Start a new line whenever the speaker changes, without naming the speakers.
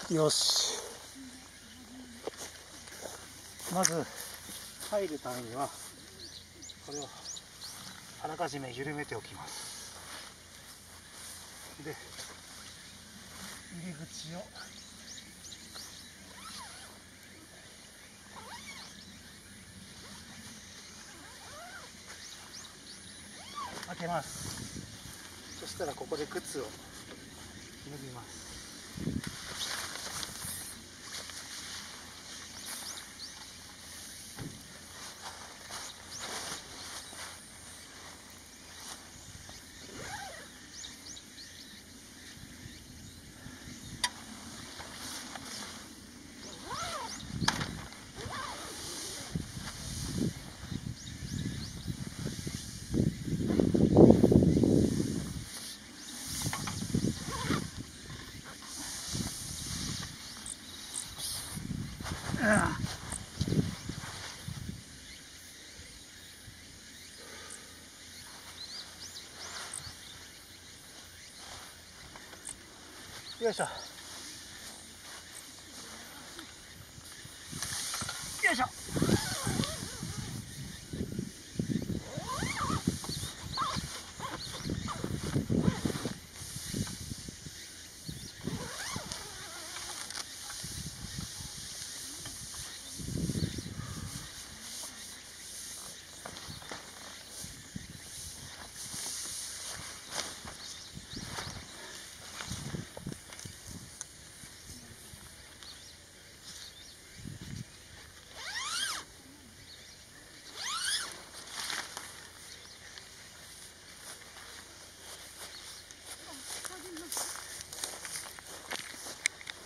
よし。まず入るためにはこれをあらかじめ緩めておきます。で入り口を開けます。そしたらここで靴を脱ぎます。よいしょ。よいしょ。